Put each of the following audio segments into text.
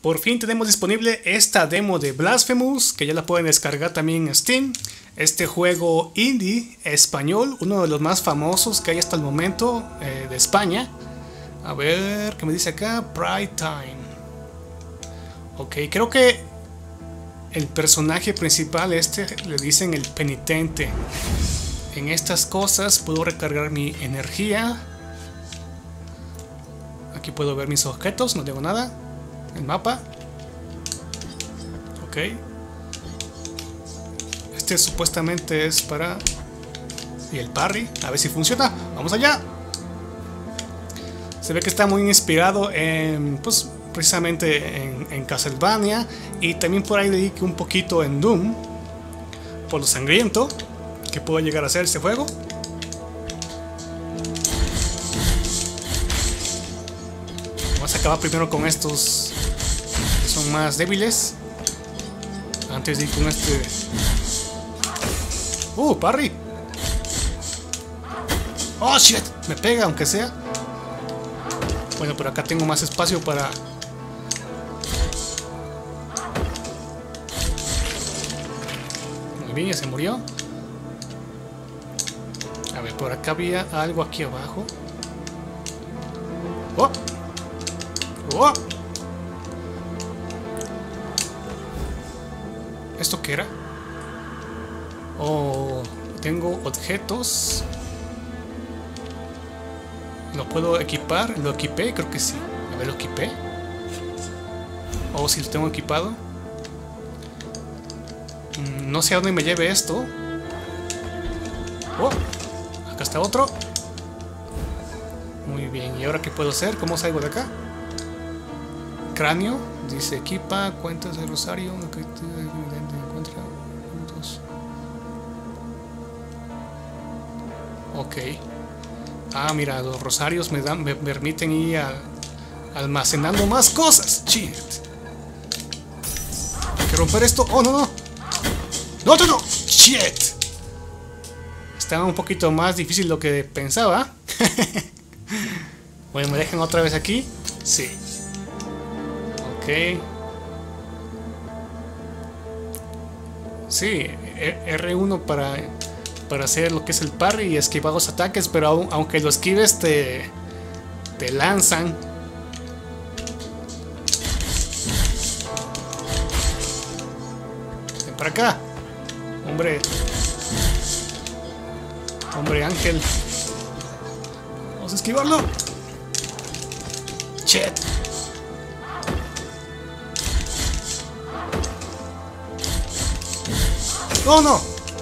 Por fin tenemos disponible esta demo de Blasphemous, que ya la pueden descargar también en Steam. Este juego indie español, uno de los más famosos que hay hasta el momento de España. A ver, ¿qué me dice acá? Pride Time. Ok, creo que el personaje principal le dicen el penitente. En estas cosas puedo recargar mi energía. Aquí puedo ver mis objetos, no tengo nada. El mapa. Ok. Este supuestamente es para... Y el parry, a ver si funciona. ¡Vamos allá! Se ve que está muy inspirado en... Pues precisamente en Castlevania. Y también por ahí leí que un poquito en Doom. Por lo sangriento que puede llegar a ser este juego. Vamos a acabar primero con estos que son más débiles, antes de ir con este. Parry. Oh shit, me pega aunque sea. Bueno, pero acá tengo más espacio para... Muy bien, ya se murió. A ver, por acá había algo aquí abajo. ¡Oh! ¡Oh! ¿Esto qué era? Oh, tengo objetos. ¿Lo puedo equipar? ¿Lo equipé? Creo que sí. A ver, ¿lo equipé? Oh, si lo tengo equipado. No sé a dónde me lleve esto. Oh, acá está otro. Muy bien, ¿y ahora qué puedo hacer? ¿Cómo salgo de acá? Cráneo, dice equipa, cuentas de rosario, encuentra puntos. Ok. Ah, mira, los rosarios me permiten ir almacenando más cosas. Shit. Hay que romper esto. Oh, no, no. No, no, no. Shit. Estaba un poquito más difícil de lo que pensaba. Bueno, ¿me dejan otra vez aquí? Sí. Ok. Sí, R1 para hacer lo que es el parry y esquivar los ataques, pero aunque lo esquives te lanzan. Ven para acá. Hombre ángel. Vamos a esquivarlo. Shit. ¡Oh, no!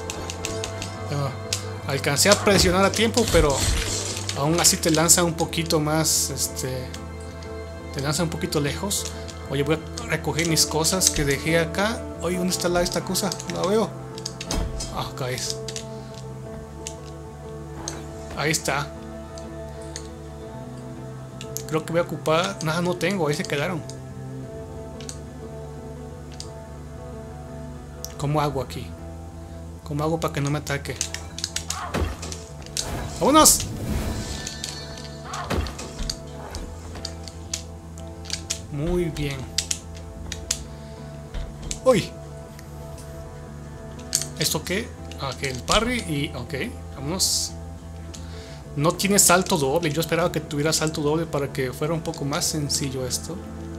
Alcancé a presionar a tiempo, pero aún así te lanza un poquito más, te lanza un poquito lejos. Oye, voy a recoger mis cosas que dejé acá. Oye, ¿dónde está esta cosa? No la veo. Ah, acá es. Ahí está. Creo que voy a ocupar... Nada, no tengo, ahí se quedaron. ¿Cómo hago aquí? ¿Cómo hago para que no me ataque? ¡Vámonos! Muy bien. ¡Uy! ¿Esto qué? Ok, el parry y... Ok, vámonos. No tiene salto doble. Yo esperaba que tuviera salto doble para que fuera un poco más sencillo esto.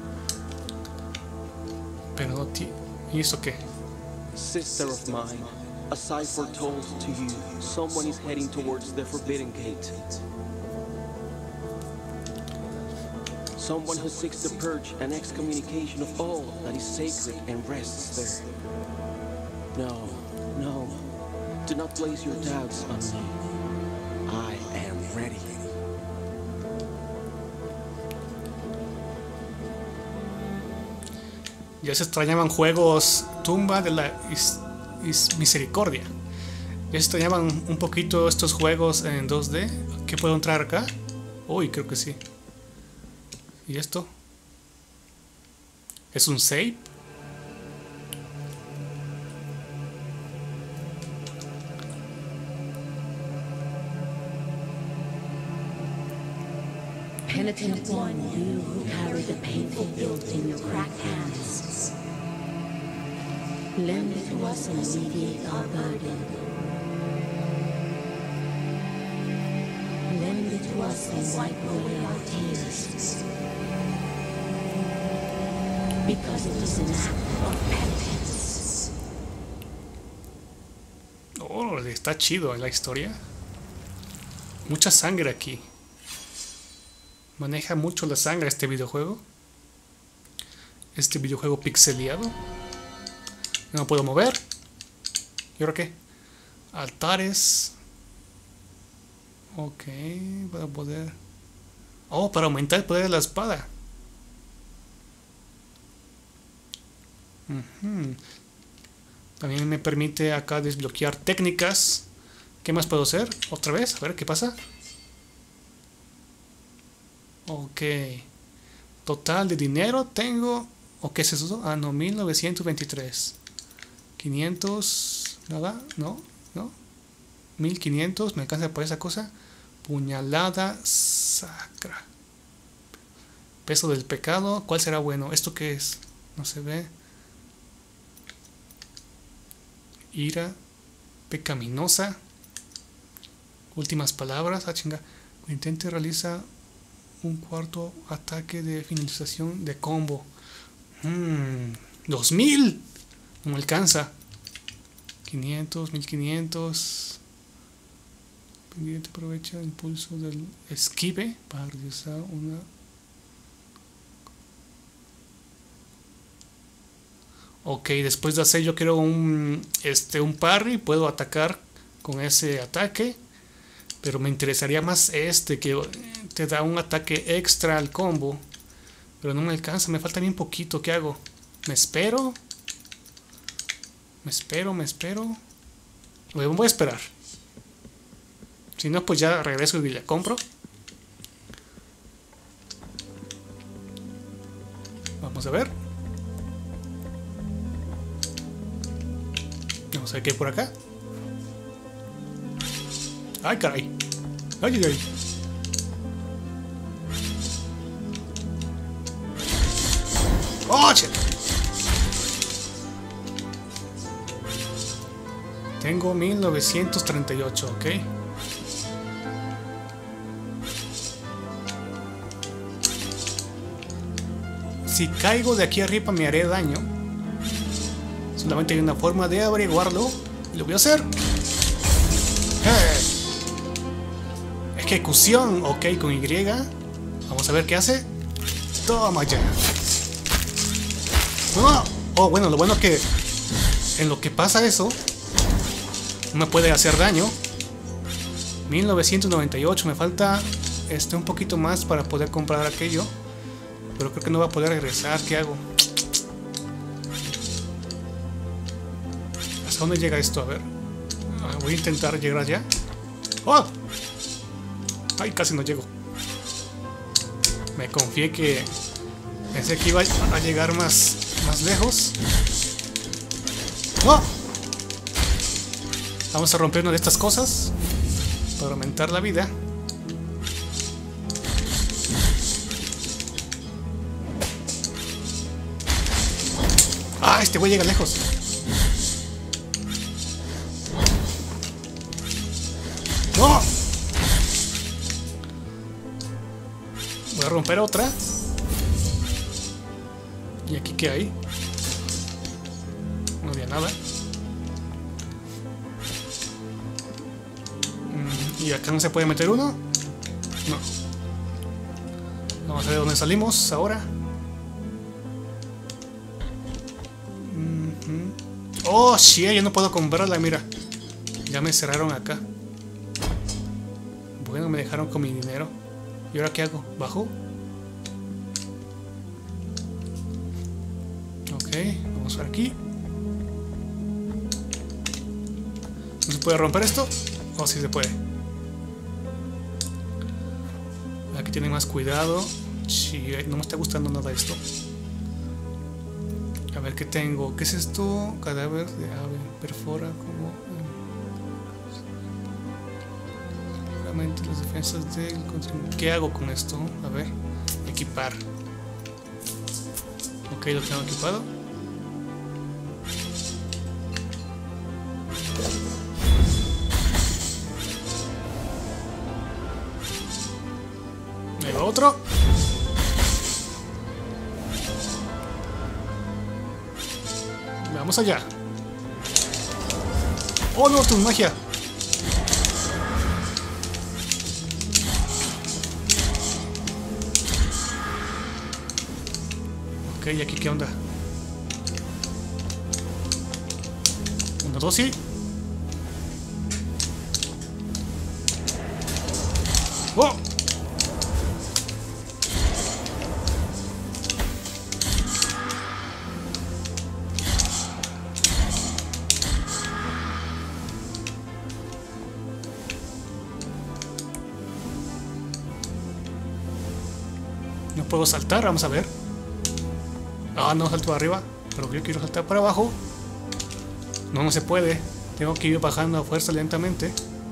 Pero no tiene... ¿Y esto qué? Sister of mine, a cipher told to you, someone is heading towards the Forbidden Gate. Someone who seeks the purge and excommunication of all that is sacred and rests there. No, no, do not place your doubts on me. I am ready. Ya se extrañaban juegos Tumba de la Misericordia. Ya se extrañaban un poquito estos juegos en 2D. ¿Qué puedo entrar acá? Uy, creo que sí. ¿Y esto? ¿Es un save? Skeleton of one, you who carry the painful guilt in your cracked hands. Lend it to us and alleviate our burden. Lend it to us and wipe away our tears. Because it is an act of penitence. Oh, está chido la historia. Mucha sangre aquí. Maneja mucho la sangre este videojuego. Este videojuego pixeleado. No me puedo mover. ¿Y ahora qué? Altares. Ok, para poder... Oh, para aumentar el poder de la espada. También me permite acá desbloquear técnicas. ¿Qué más puedo hacer? ¿Otra vez? A ver, ¿qué pasa? Ok. Total de dinero tengo... ¿O qué es eso? Ah, no, 1923. 500... Nada, no, no. 1500, me alcanza por esa cosa. Puñalada sacra. Peso del pecado. ¿Cuál será bueno? ¿Esto qué es? No se ve. Ira pecaminosa. Últimas palabras. Ah, chinga. Intente realiza un cuarto ataque de finalización de combo. 2000. No me alcanza. 500, 1500. Pendiente aprovecha el impulso del esquive para realizar una... Ok, después de hacer yo quiero un parry, puedo atacar con ese ataque. Pero me interesaría más este, que te da un ataque extra al combo. Pero no me alcanza, me falta bien poquito. ¿Qué hago? ¿Me espero? ¿Me espero? Voy a esperar. Si no, pues ya regreso y la compro. Vamos a ver. Vamos a ver qué hay por acá. Ay, caray. Ay, ay, ay. ¡Oh, shit! Tengo 1938, ok. Si caigo de aquí arriba me haré daño. Solamente hay una forma de averiguarlo. Y lo voy a hacer. Ejecución, ok, con Y. Vamos a ver qué hace. Toma ya. No. Oh, bueno, lo bueno es que en lo que pasa eso no me puede hacer daño. 1998, me falta un poquito más para poder comprar aquello. Pero creo que no va a poder regresar. ¿Qué hago? ¿Hasta dónde llega esto? A ver. Voy a intentar llegar allá. ¡Oh! Ay, casi no llego. Me confié que pensé que iba a llegar más lejos. ¡Oh! Vamos a romper una de estas cosas para aumentar la vida. ¡Ah! Este güey llega lejos. ¡No! Voy a romper otra. ¿Y aquí qué hay? No había nada. ¿Y acá no se puede meter uno? No. Vamos a ver dónde salimos ahora. Oh, shit, ya no puedo comprarla, mira. Ya me cerraron acá. Bueno, me dejaron con mi dinero. ¿Y ahora qué hago? ¿Bajo? Ok, vamos por aquí. ¿No se puede romper esto? Oh, sí se puede. Aquí tiene más cuidado. Sí, no me está gustando nada esto. A ver qué tengo. ¿Qué es esto? Cadáver de ave. Perfora como... Aumenta las defensas del contrincante. ¿Qué hago con esto? A ver, equipar. Ok, lo tengo equipado. Ahí va otro. Vamos allá. Oh no, tu magia. Ok, ¿y aquí qué onda? Uno, dos, sí. ¡Oh! No puedo saltar, vamos a ver. Ah, no, salto para arriba. Pero yo quiero saltar para abajo. No, no se puede. Tengo que ir bajando a fuerza lentamente.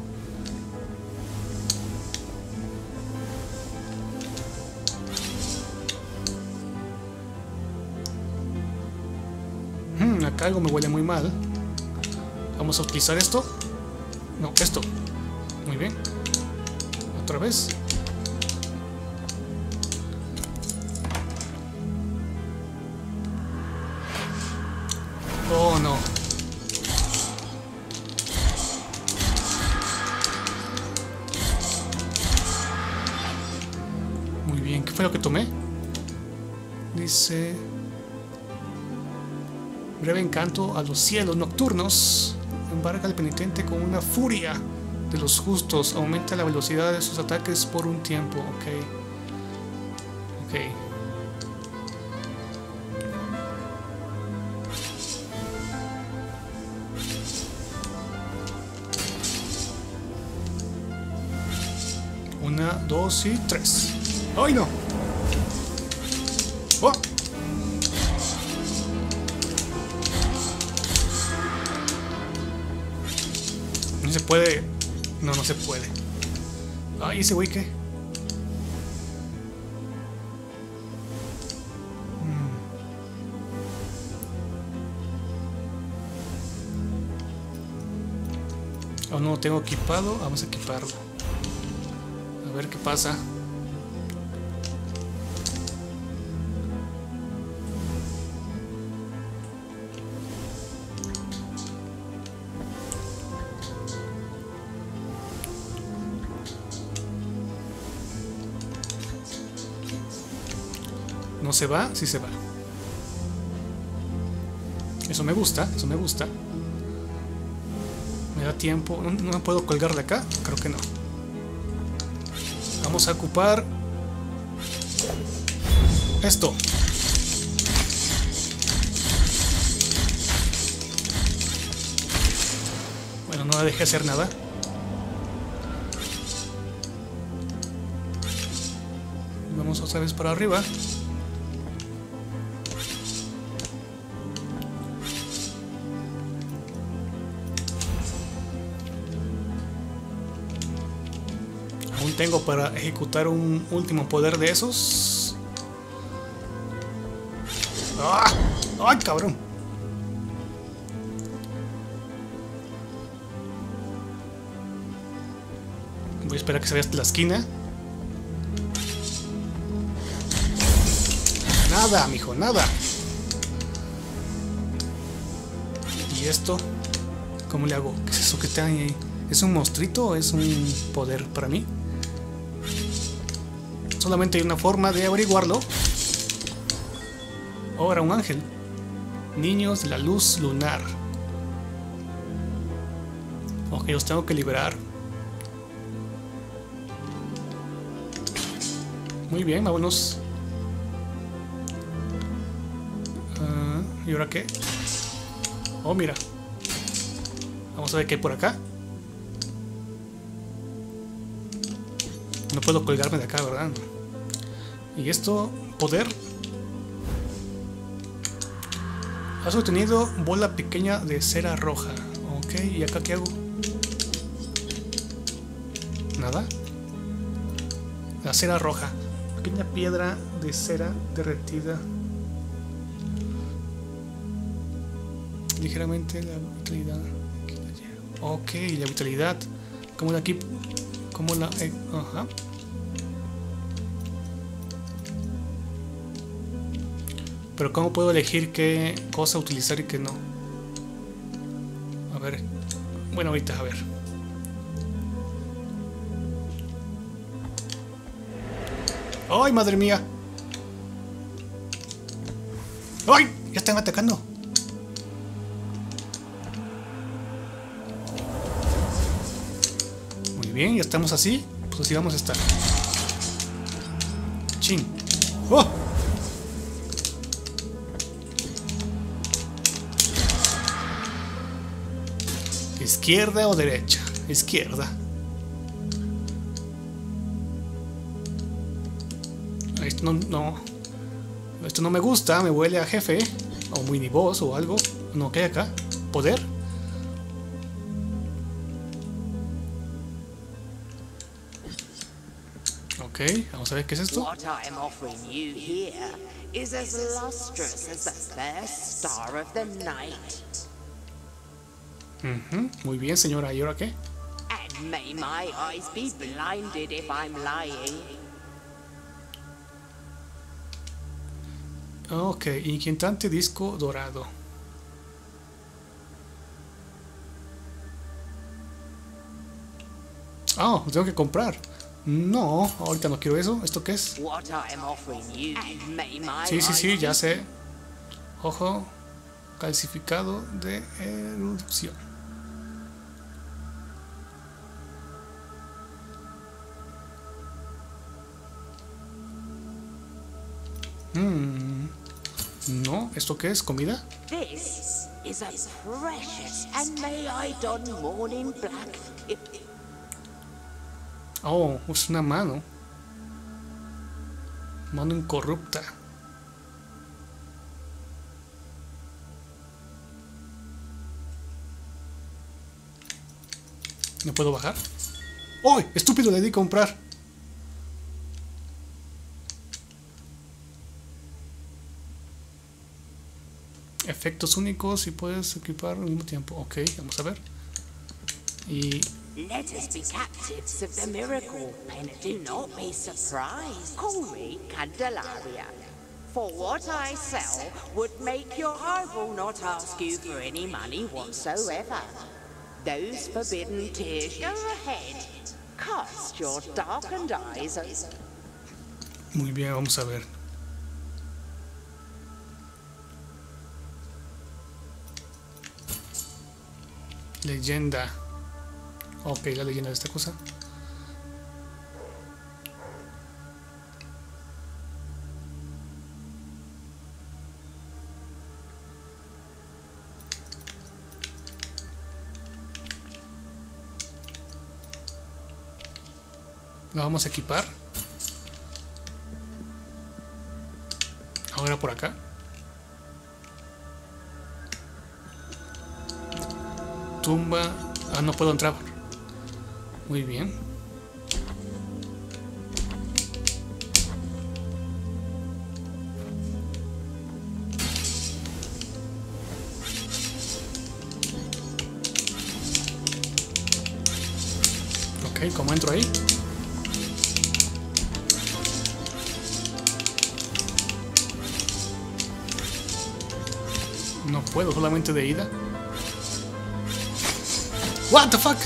Acá algo me huele muy mal. Vamos a utilizar esto. No, esto. Muy bien. Otra vez. Oh, no. Muy bien, ¿qué fue lo que tomé? Dice... breve encanto a los cielos nocturnos. Embarga al penitente con una furia de los justos. Aumenta la velocidad de sus ataques por un tiempo. Ok. Ok. Una, dos y tres. ¡Ay, no! ¡Oh! No se puede. No, no se puede. Ay, ese güey qué. Aún no lo tengo equipado. Vamos a equiparlo. A ver qué pasa. ¿No se va? Sí se va. Eso me gusta, eso me gusta. ¿Me da tiempo? ¿No me puedo colgar de acá? Creo que no. Vamos a ocupar esto. Bueno, no la dejé hacer nada. Vamos otra vez para arriba. Aún tengo para ejecutar un último poder de esos. ¡Ah! ¡Ay, cabrón! Voy a esperar a que se vea hasta la esquina. Nada, mijo, nada. ¿Y esto? ¿Cómo le hago? ¿Qué es eso que está ahí? ¿Es un monstruito o es un poder para mí? Solamente hay una forma de averiguarlo. Ahora un ángel. Niños de la luz lunar. Ok, los tengo que liberar. Muy bien, vámonos. ¿Y ahora qué? Oh, mira. Vamos a ver qué hay por acá. No puedo colgarme de acá, ¿verdad? Y esto, poder. Has obtenido bola pequeña de cera roja. Ok, ¿y acá qué hago? nada. La cera roja. Pequeña piedra de cera derretida. Ligeramente la vitalidad. Ok, la vitalidad. Como la aquí. Como la. Ajá. Pero ¿cómo puedo elegir qué cosa utilizar y qué no? A ver. Bueno, ahorita a ver. ¡Ay, madre mía! ¡Ay! Ya están atacando. Muy bien, ya estamos así. Pues así vamos a estar. ¡Chin! ¡Oh! ¿Izquierda o derecha? Izquierda. Esto esto no me gusta, me huele a jefe. O miniboss o algo. No, ¿qué hay acá? ¿Poder? Ok, vamos a ver qué es esto. What I am offering you here is as lustrous as the first star of the night. Muy bien, señora. ¿Y ahora qué? And may my eyes be blinded if I'm lying. Ok, inquietante disco dorado. Ah, lo tengo que comprar. No, ahorita no quiero eso. ¿Esto qué es? What I am offering you, and may my Sí, ya sé. Ojo, calcificado de erupción. No, ¿esto qué es? ¿Comida? This is a precious, and may I don morning black. Oh, es una mano. Mano incorrupta. ¿No puedo bajar? ¡Oh! Estúpido, le di a comprar. Efectos únicos y puedes equipar al mismo tiempo. Ok, vamos a ver. Y... Let us be captives of the miracle, and do not be surprised. Call me Candelaria. For what I sell would make your rival not ask you for any money whatsoever. Those forbidden tears, go ahead. Cast your darkened eyes. Muy bien, vamos a ver. Leyenda. Ok, la leyenda de esta cosa. La vamos a equipar. Ahora por acá. Tumba. Ah, no puedo entrar. Muy bien. Ok, ¿cómo entro ahí? No puedo, solamente de ida. What the fuck?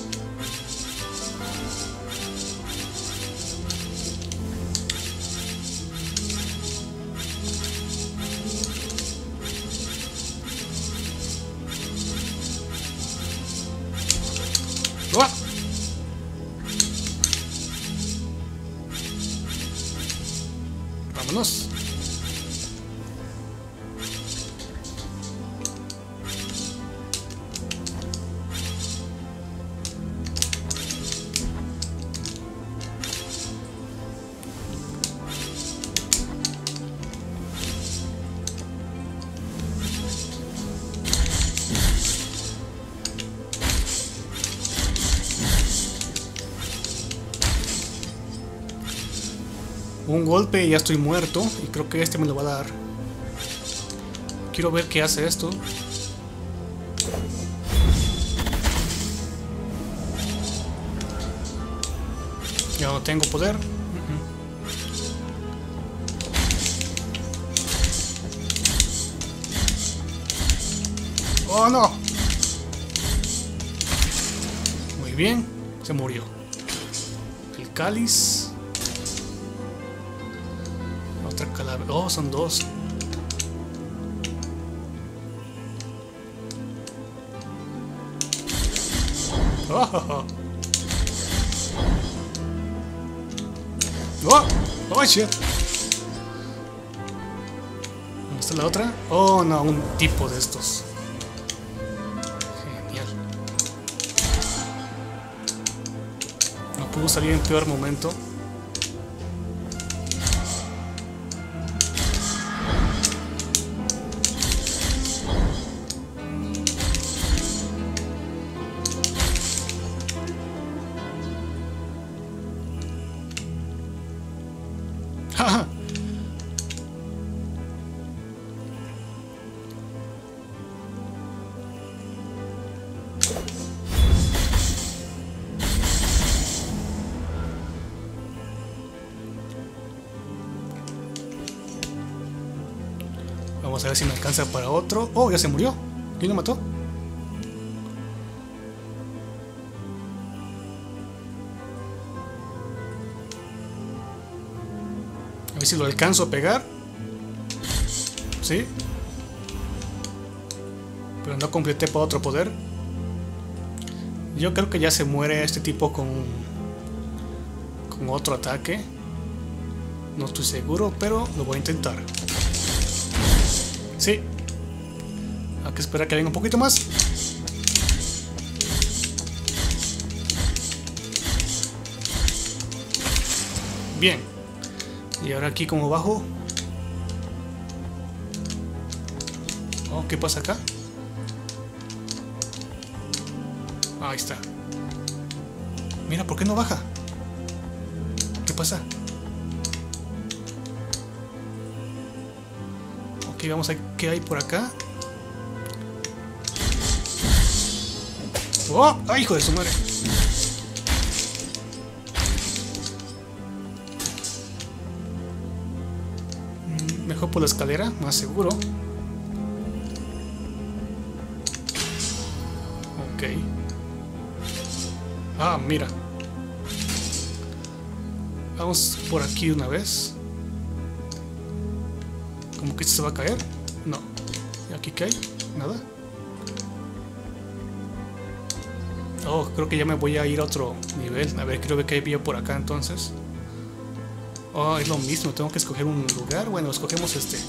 What? Vámonos. Un golpe y ya estoy muerto. Y creo que este me lo va a dar. Quiero ver qué hace esto. Ya no tengo poder. ¡Oh, no! Muy bien. Se murió. El cáliz. Otra calavera. Oh, son dos. Oh, oh, oh, shit. ¿Dónde está la otra? Oh, no, un tipo de estos. Genial. No pudo salir en peor momento. Vamos a ver si me alcanza para otro. Oh, ya se murió. ¿Quién lo mató? A ver si lo alcanzo a pegar. Sí. Pero no completé para otro poder. Yo creo que ya se muere este tipo con otro ataque. No estoy seguro, pero lo voy a intentar. Sí. Hay que esperar que venga un poquito más. Bien. Y ahora aquí como bajo. Oh, ¿qué pasa acá? Ahí está. Mira, ¿por qué no baja? ¿Qué pasa? Ok, vamos a ver qué hay por acá. ¡Oh! ¡Ay, hijo de su madre! Mejor por la escalera, más seguro. Ok. Ah, mira. Vamos por aquí una vez. ¿Cómo que se va a caer? No. ¿Y aquí qué hay? Nada. Oh, creo que ya me voy a ir a otro nivel. A ver, creo que hay por acá entonces. Oh, es lo mismo. Tengo que escoger un lugar. Bueno, escogemos este.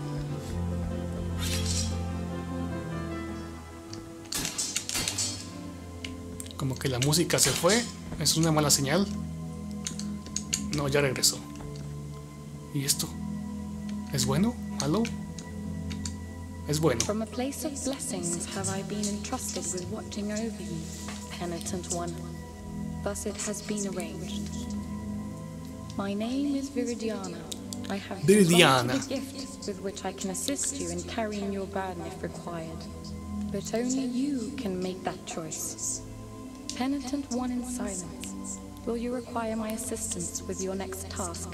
Como que la música se fue. Es una mala señal. No, ya regresó. ¿Y esto? ¿Es bueno? ¿Malo? Es bueno. From a place of blessings have I been entrusted with watching over you, penitent one. Thus it has been arranged. My name is Viridiana. I have been granted a gift with which I can assist you in carrying your burden if required. But only you can make that choice. Penitent one in silence, will you require my assistance with your next task?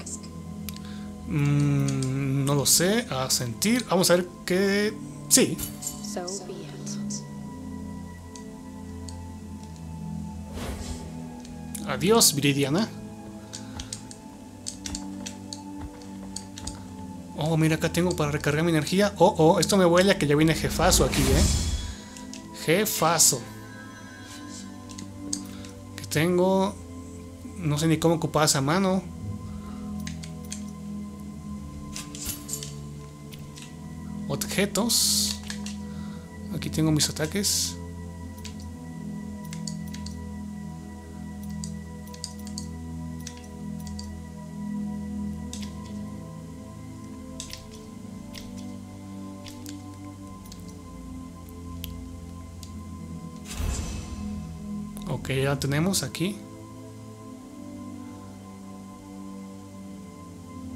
No lo sé, a sentir. Vamos a ver que... sí. So be it. Adiós, Viridiana. Oh, mira, acá tengo para recargar mi energía. Oh, oh, esto me huele a que ya viene jefazo aquí, Jefazo. Que tengo... no sé ni cómo ocupar esa mano. Objetos. Aquí tengo mis ataques. Ok, ya la tenemos aquí.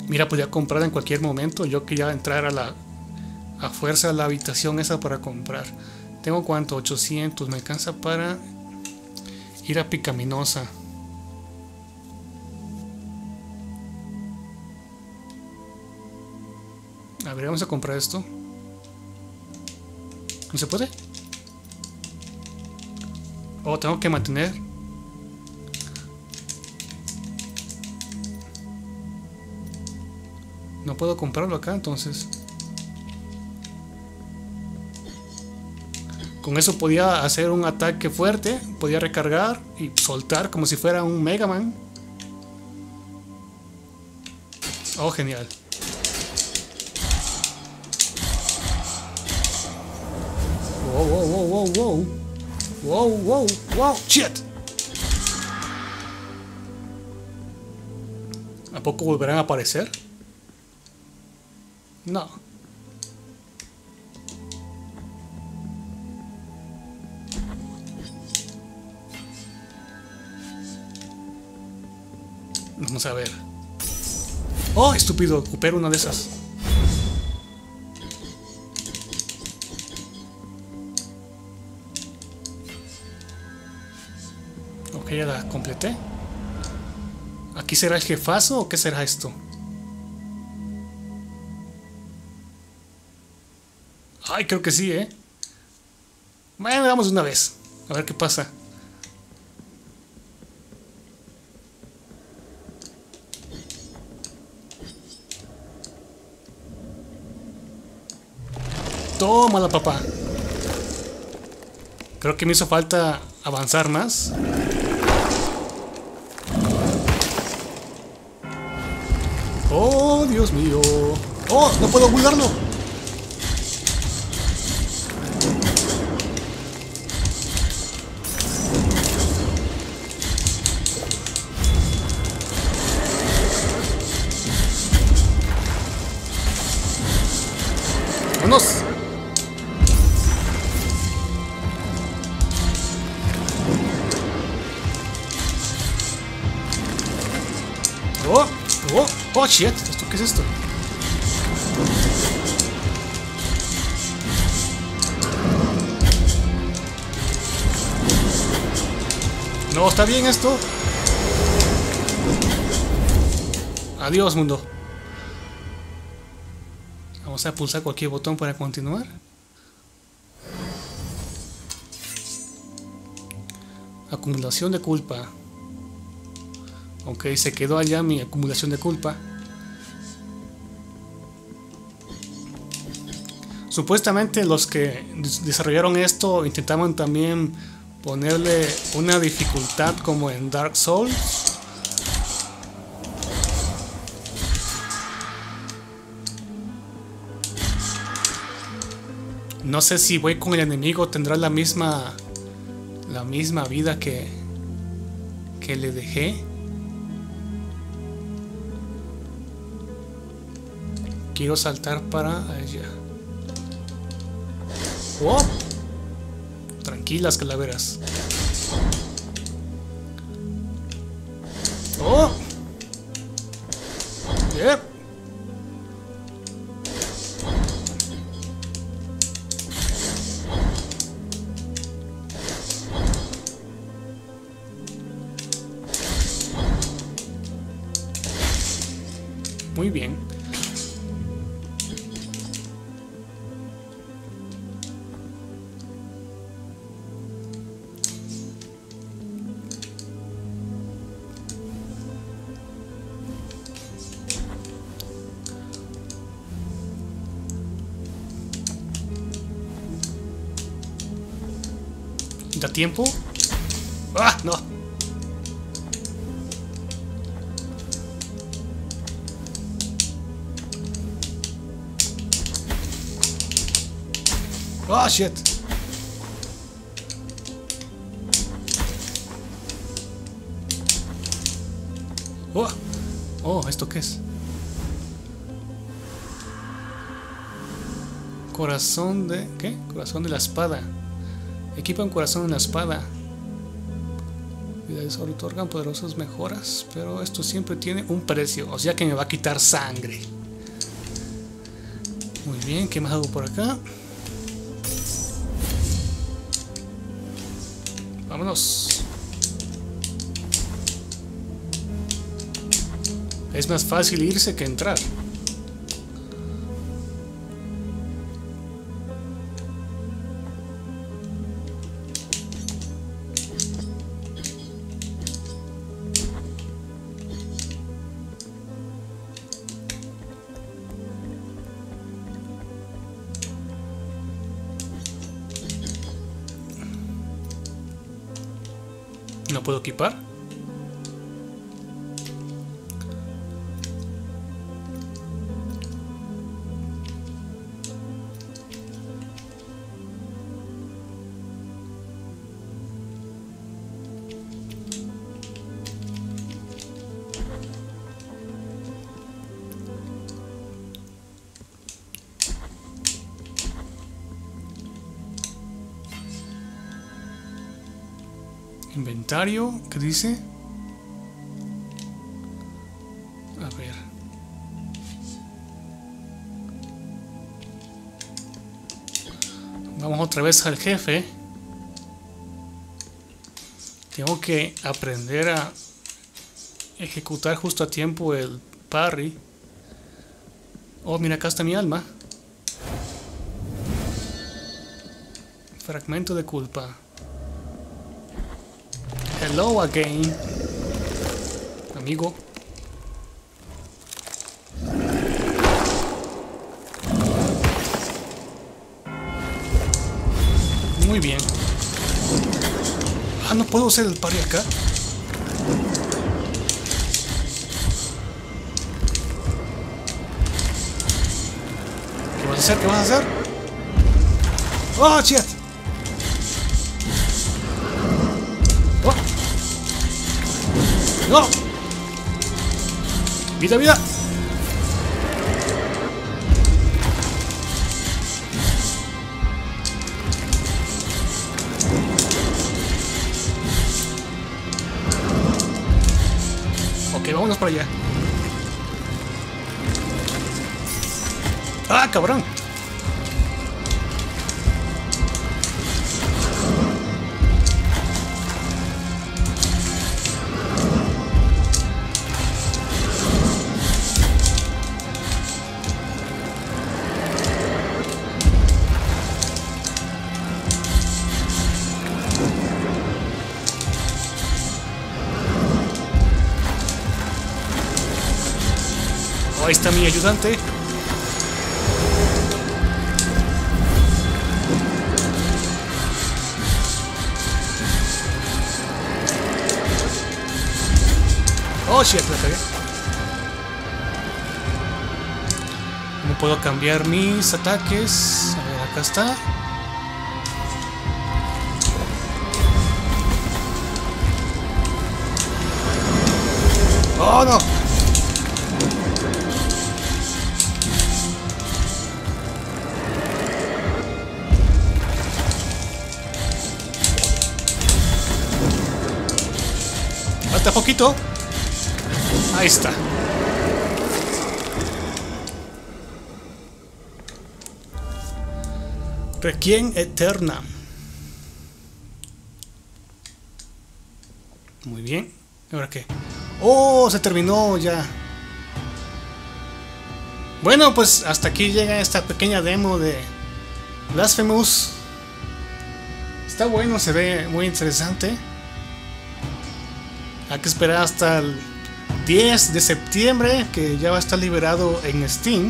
Mira, podía comprar en cualquier momento. Yo quería entrar a fuerza a la habitación esa para comprar. Tengo cuánto, 800. Me alcanza para ir a Picaminosa. A ver, vamos a comprar esto. ¿No se puede? Oh, tengo que mantener. No puedo comprarlo acá, entonces. Con eso podía hacer un ataque fuerte. Podía recargar y soltar como si fuera un Mega Man. Oh, genial. Wow, wow, wow, wow, wow. Wow, wow, wow, shit. ¿A poco volverán a aparecer? No. Vamos a ver. Oh, estúpido, ocupé una de esas. Ok, ya la completé. ¿Aquí será el jefazo o qué será esto? Ay, creo que sí, ¿eh? Bueno, vamos una vez. A ver qué pasa. Tómala, papá. Creo que me hizo falta avanzar más. Oh, Dios mío. Oh, no puedo burlarlo. ¡Vámonos! Oh, oh, oh, shit. ¿Esto qué es esto? No, está bien esto. Adiós, mundo. Vamos a pulsar cualquier botón para continuar. Acumulación de culpa. Ok, se quedó allá mi acumulación de culpa. Supuestamente los que desarrollaron esto intentaban también ponerle una dificultad como en Dark Souls. No sé si voy con el enemigo tendrá la misma vida que le dejé. Quiero saltar para allá. ¡Oh! Tranquilas, calaveras. ¡Oh! ¡Yep! Muy bien. ¿Da tiempo? ¡Ah! No. ¡Oh, shit! ¡Oh! ¡Oh! ¿Esto qué es? Corazón de... ¿qué? Corazón de la espada. Equipa un corazón en la espada. habilidades otorgan poderosas mejoras, pero esto siempre tiene un precio, o sea que me va a quitar sangre. Muy bien, ¿qué más hago por acá? Vámonos. Es más fácil irse que entrar. No puedo equipar. Inventario, ¿qué dice? A ver. Vamos otra vez al jefe. Tengo que aprender a ejecutar justo a tiempo el parry. Oh, mira, acá está mi alma. Fragmento de culpa. Hello again, amigo. Muy bien. Ah, no puedo hacer el parry acá. ¿Qué vas a hacer? ¿Qué vas a hacer? Oh, shit. ¡No! ¡Vida, vida! Ok, vámonos para allá. ¡Ah, cabrón! Ahí está mi ayudante. Oh shit, me pegué. No puedo cambiar mis ataques. A ver, acá está. Oh no. Falta poquito. Ahí está. Requiem Eterna. Muy bien. ¿Ahora qué? ¡Oh! Se terminó ya. Bueno, pues hasta aquí llega esta pequeña demo de Blasphemous. Está bueno, se ve muy interesante. Hay que esperar hasta el 10 de septiembre, que ya va a estar liberado en Steam.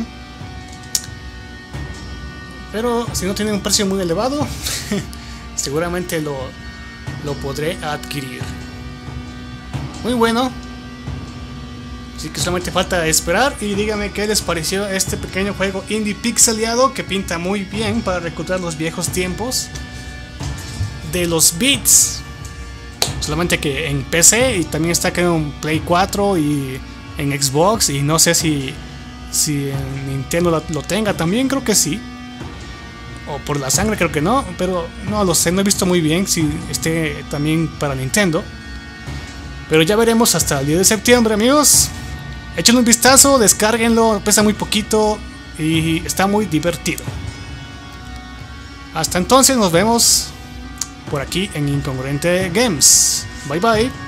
Pero si no tiene un precio muy elevado, seguramente lo podré adquirir. Muy bueno. Así que solamente falta esperar. Y díganme qué les pareció este pequeño juego indie pixeleado, que pinta muy bien para recordar los viejos tiempos de los beats. Solamente que en PC, y también está creo en Play 4 y en Xbox, y no sé si en Nintendo lo tenga también, creo que sí. O por la sangre creo que no, pero no lo sé, no he visto muy bien si esté también para Nintendo. Pero ya veremos hasta el 10 de septiembre, amigos. Échenle un vistazo, descárguenlo, pesa muy poquito y está muy divertido. Hasta entonces nos vemos por aquí en Incongruente Games. Bye bye.